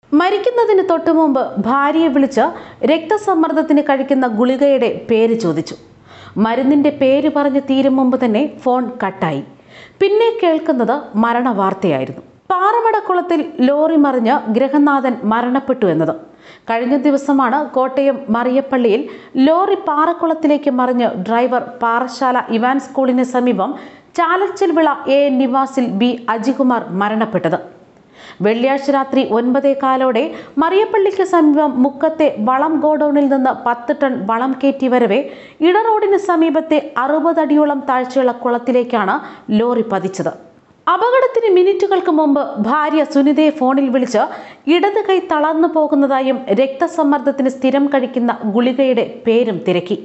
മരിക്കുന്നതിന് തൊട്ടുമുമ്പ് ഭാര്യയെ വിളിച്ച് രക്തസമ്മർദ്ദത്തിന് കഴിക്കുന്ന ഗുളികയുടെ പേര് ചോദിച്ചു. മരുന്നിന്റെ പേര് പറഞ്ഞ് തീരും മുമ്പ് തന്നെ ഫോൺ കട്ടായി. പിന്നെ കേൾക്കുന്നത് മരണവാർത്തയായിരുന്നു. പാറമടക്കുളത്തിൽ ലോറി മറിഞ്ഞ് ഗൃഹനാഥൻ മരണപ്പെട്ടു എന്നത്. കഴിഞ്ഞ ദിവസമാണ് കോട്ടയം മറിയപ്പള്ളിയിൽ ലോറി പാറക്കുളത്തിലേക്ക് മറിഞ്ഞ് ഡ്രൈവർ പാറശാല ഇവാൻ സ്കൂളിന് സമീപം ചാലച്ചിൽവിള എ നിവാസിൽ ബി അജികുമാർ മരണപ്പെട്ടത്. വെള്ളിയാഴ്ച രാത്രി 9:15 മറിയപ്പള്ളിക്ക് സമീപം മുക്കത്തെ വളം ഗോഡൌണിൽ നിന്ന് 10 ടൺ വളം കയറ്റി വരവെ ഇടറോഡിന് സമീപത്തെ 60 അടിയോളം താഴ്ചയുള്ള കുളത്തിലേക്കാണ് ലോറി പതിച്ചത്. അപകടത്തിന് മിനിറ്റുകൾക്ക് മുമ്പ് ഭാര്യ സുനിതയെ ഫോണിൽ വിളിച്ച് ഇടത് കൈ തളർന്നു പോകുന്നതായും രക്തസമ്മർദ്ദത്തിന് സ്ഥിരം കഴിക്കുന്ന ഗുളികയുടെ പേരും തിരക്കി.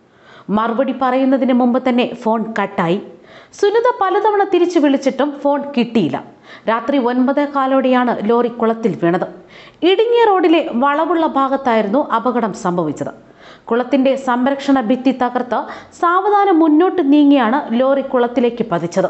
മറുപടി പറയുന്നതിന് മുമ്പ് തന്നെ ഫോൺ കട്ടായി. സുനിത പലതവണ തിരിച്ചു വിളിച്ചിട്ടും ഫോൺ കിട്ടിയില്ല. രാത്രി 9:15 ലോറി കുളത്തിൽ വീണത്. ഇടുങ്ങിയ റോഡിലെ വളവുള്ള ഭാഗത്തായിരുന്നു അപകടം സംഭവിച്ചത്. കുളത്തിന്റെ സംരക്ഷണ ഭിത്തി തകർത്ത് സാവധാനം മുന്നോട്ട് നീങ്ങിയാണ് ലോറി കുളത്തിലേക്ക് പതിച്ചത്.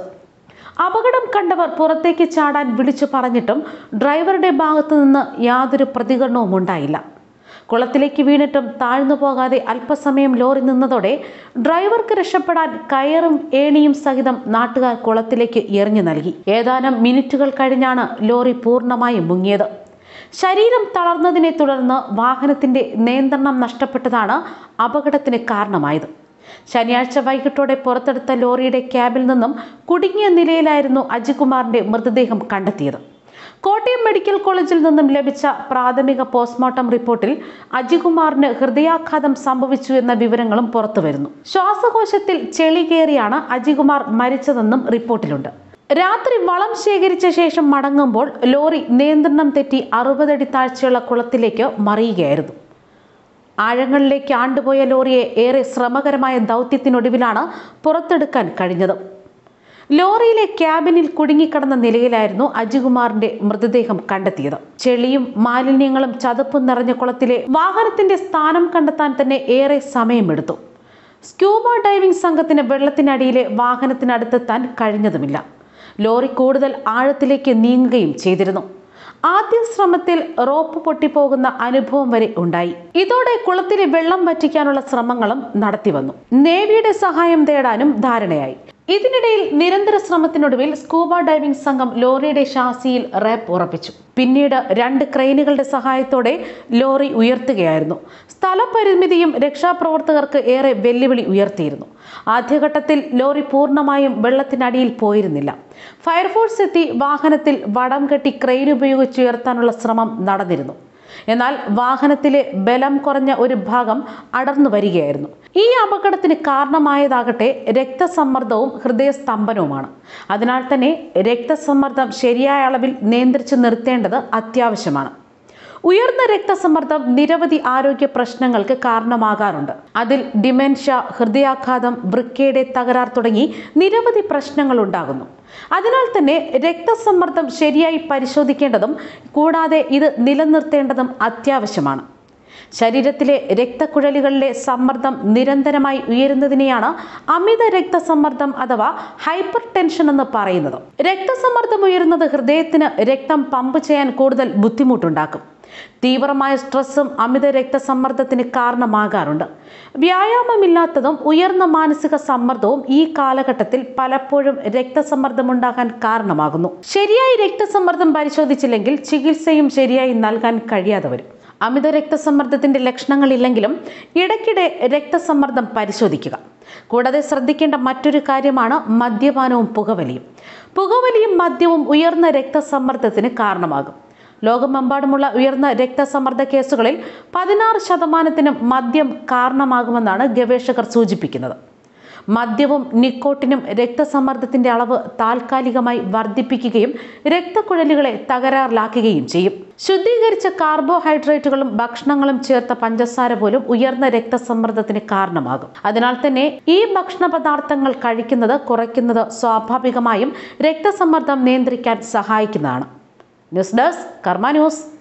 അപകടം കണ്ടവർ പുറത്തേക്ക് ചാടാൻ വിളിച്ചു പറഞ്ഞിട്ടും ഡ്രൈവറുടെ ഭാഗത്തു നിന്ന് യാതൊരു പ്രതികരണവും ഉണ്ടായില്ല. കുളത്തിലേക്ക് വീണിട്ടും താഴ്ന്നു പോകാതെ അല്പസമയം ലോറി നിന്നതോടെ ഡ്രൈവർക്ക് രക്ഷപ്പെടാൻ കയറും ഏണിയും സഹിതം നാട്ടുകാർ കുളത്തിലേക്ക് എറിഞ്ഞു നൽകി. ഏതാനും മിനിറ്റുകൾ കഴിഞ്ഞാണ് ലോറി പൂർണ്ണമായും മുങ്ങിയത്. ശരീരം തളർന്നതിനെ തുടർന്ന് വാഹനത്തിന്റെ നിയന്ത്രണം നഷ്ടപ്പെട്ടതാണ് അപകടത്തിന് കാരണമായത്. ശനിയാഴ്ച വൈകിട്ടോടെ പുറത്തെടുത്ത ലോറിയുടെ ക്യാബിൽ നിന്നും കുടുങ്ങിയ നിലയിലായിരുന്നു അജികുമാറിന്റെ മൃതദേഹം കണ്ടെത്തിയത്. കോട്ടയം മെഡിക്കൽ കോളേജിൽ നിന്നും ലഭിച്ച പ്രാഥമിക പോസ്റ്റ്മോർട്ടം റിപ്പോർട്ടിൽ അജികുമാറിന് ഹൃദയാഘാതം സംഭവിച്ചു എന്ന വിവരങ്ങളും പുറത്തുവരുന്നു. ശ്വാസകോശത്തിൽ ചെളി കയറിയാണ് അജികുമാർ മരിച്ചതെന്നും റിപ്പോർട്ടിലുണ്ട്. രാത്രി വളം ശേഖരിച്ച ശേഷം മടങ്ങുമ്പോൾ ലോറി നിയന്ത്രണം തെറ്റി 60 അടി താഴ്ചയുള്ള കുളത്തിലേക്ക് മറിയുകയായിരുന്നു. ആഴങ്ങളിലേക്ക് ആണ്ടുപോയ ലോറിയെ ഏറെ ശ്രമകരമായ ദൗത്യത്തിനൊടുവിലാണ് പുറത്തെടുക്കാൻ കഴിഞ്ഞത്. ലോറിയിലെ ക്യാബിനിൽ കുടുങ്ങിക്കിടന്ന നിലയിലായിരുന്നു അജികുമാറിന്റെ മൃതദേഹം കണ്ടെത്തിയത്. ചെളിയും മാലിന്യങ്ങളും ചതുപ്പും നിറഞ്ഞ കുളത്തിലെ വാഹനത്തിന്റെ സ്ഥാനം കണ്ടെത്താൻ തന്നെ ഏറെ സമയമെടുത്തു. സ്ക്യൂബ ഡൈവിംഗ് സംഘത്തിന് വെള്ളത്തിനടിയിലെ വാഹനത്തിനടുത്തെത്താൻ കഴിഞ്ഞതുമില്ല. ലോറി കൂടുതൽ ആഴത്തിലേക്ക് നീങ്ങുകയും ചെയ്തിരുന്നു. ആദ്യ ശ്രമത്തിൽ റോപ്പ് പൊട്ടിപ്പോകുന്ന അനുഭവം വരെ ഉണ്ടായി. ഇതോടെ കുളത്തിലെ വെള്ളം വറ്റിക്കാനുള്ള ശ്രമങ്ങളും നടത്തിവന്നു. നേവിയുടെ സഹായം തേടാനും ധാരണയായി. ഇതിനിടയിൽ നിരന്തര ശ്രമത്തിനൊടുവിൽ സ്കൂബ ഡൈവിംഗ് സംഘം ലോറിയുടെ ഷാസിയിൽ റാപ്പ് ഉറപ്പിച്ചു. പിന്നീട് 2 ക്രെയിനുകളുടെ സഹായത്തോടെ ലോറി ഉയർത്തുകയായിരുന്നു. സ്ഥലപരിമിതിയും രക്ഷാപ്രവർത്തകർക്ക് ഏറെ വെല്ലുവിളി ഉയർത്തിയിരുന്നു. ആദ്യഘട്ടത്തിൽ ലോറി പൂർണ്ണമായും വെള്ളത്തിനടിയിൽ പോയിരുന്നില്ല. ഫയർഫോഴ്സ് എത്തി വാഹനത്തിൽ വടം കെട്ടി ക്രെയിൻ ഉപയോഗിച്ചുയർത്താനുള്ള ശ്രമം നടന്നിരുന്നു. എന്നാൽ വാഹനത്തിലെ ബലം കുറഞ്ഞ ഒരു ഭാഗം അടർന്നു വരികയായിരുന്നു. ഈ അപകടത്തിന് കാരണമായതാകട്ടെ രക്തസമ്മർദ്ദവും ഹൃദയസ്തംഭനവുമാണ്. അതിനാൽ തന്നെ രക്തസമ്മർദ്ദം ശരിയായ അളവിൽ നിയന്ത്രിച്ചു നിർത്തേണ്ടത് അത്യാവശ്യമാണ്. ഉയർന്ന രക്തസമ്മർദ്ദം നിരവധി ആരോഗ്യ പ്രശ്നങ്ങൾക്ക് കാരണമാകാറുണ്ട്. അതിൽ ഡിമെൻഷ്യ, ഹൃദയാഘാതം, വൃക്കയുടെ തകരാർ തുടങ്ങി നിരവധി പ്രശ്നങ്ങൾ ഉണ്ടാകുന്നു. അതിനാൽ തന്നെ രക്തസമ്മർദ്ദം ശരിയായി പരിശോധിക്കേണ്ടതും കൂടാതെ ഇത് നിലനിർത്തേണ്ടതും അത്യാവശ്യമാണ്. ശരീരത്തിലെ രക്തക്കുഴലുകളിലെ സമ്മർദ്ദം നിരന്തരമായി ഉയരുന്നതിനെയാണ് അമിത രക്തസമ്മർദ്ദം അഥവാ ഹൈപ്പർ ടെൻഷൻ എന്ന് പറയുന്നത്. രക്തസമ്മർദ്ദം ഉയരുന്നത് ഹൃദയത്തിന് രക്തം പമ്പ് ചെയ്യാൻ കൂടുതൽ ബുദ്ധിമുട്ടുണ്ടാക്കും. തീവ്രമായ സ്ട്രെസ്സും അമിത രക്തസമ്മർദ്ദത്തിന് കാരണമാകാറുണ്ട്. വ്യായാമമില്ലാത്തതും ഉയർന്ന മാനസിക സമ്മർദ്ദവും ഈ കാലഘട്ടത്തിൽ പലപ്പോഴും രക്തസമ്മർദ്ദമുണ്ടാകാൻ കാരണമാകുന്നു. ശരിയായി രക്തസമ്മർദ്ദം പരിശോധിച്ചില്ലെങ്കിൽ ചികിത്സയും ശരിയായി നൽകാൻ കഴിയാതെ വരും. അമിത രക്തസമ്മർദ്ദത്തിന്റെ ലക്ഷണങ്ങളില്ലെങ്കിലും ഇടയ്ക്കിടെ രക്തസമ്മർദ്ദം പരിശോധിക്കുക. കൂടാതെ ശ്രദ്ധിക്കേണ്ട മറ്റൊരു കാര്യമാണ് മദ്യപാനവും പുകവലിയും. പുകവലിയും മദ്യവും ഉയർന്ന രക്തസമ്മർദ്ദത്തിന് കാരണമാകും. ലോകമെമ്പാടുമുള്ള ഉയർന്ന രക്തസമ്മർദ്ദ കേസുകളിൽ 16% മദ്യം കാരണമാകുമെന്നാണ് ഗവേഷകർ സൂചിപ്പിക്കുന്നത്. മദ്യവും നിക്കോട്ടിനും രക്തസമ്മർദ്ദത്തിന്റെ അളവ് താൽക്കാലികമായി വർദ്ധിപ്പിക്കുകയും രക്തക്കുഴലുകളെ തകരാറിലാക്കുകയും ചെയ്യും. ശുദ്ധീകരിച്ച കാർബോഹൈഡ്രേറ്റുകളും ഭക്ഷണങ്ങളും ചേർത്ത പഞ്ചസാര പോലും ഉയർന്ന രക്തസമ്മർദ്ദത്തിന് കാരണമാകും. അതിനാൽ തന്നെ ഈ ഭക്ഷണ പദാർത്ഥങ്ങൾ കഴിക്കുന്നത് കുറയ്ക്കുന്നത് സ്വാഭാവികമായും രക്തസമ്മർദ്ദം നിയന്ത്രിക്കാൻ സഹായിക്കുന്നതാണ്. News desk Karma news.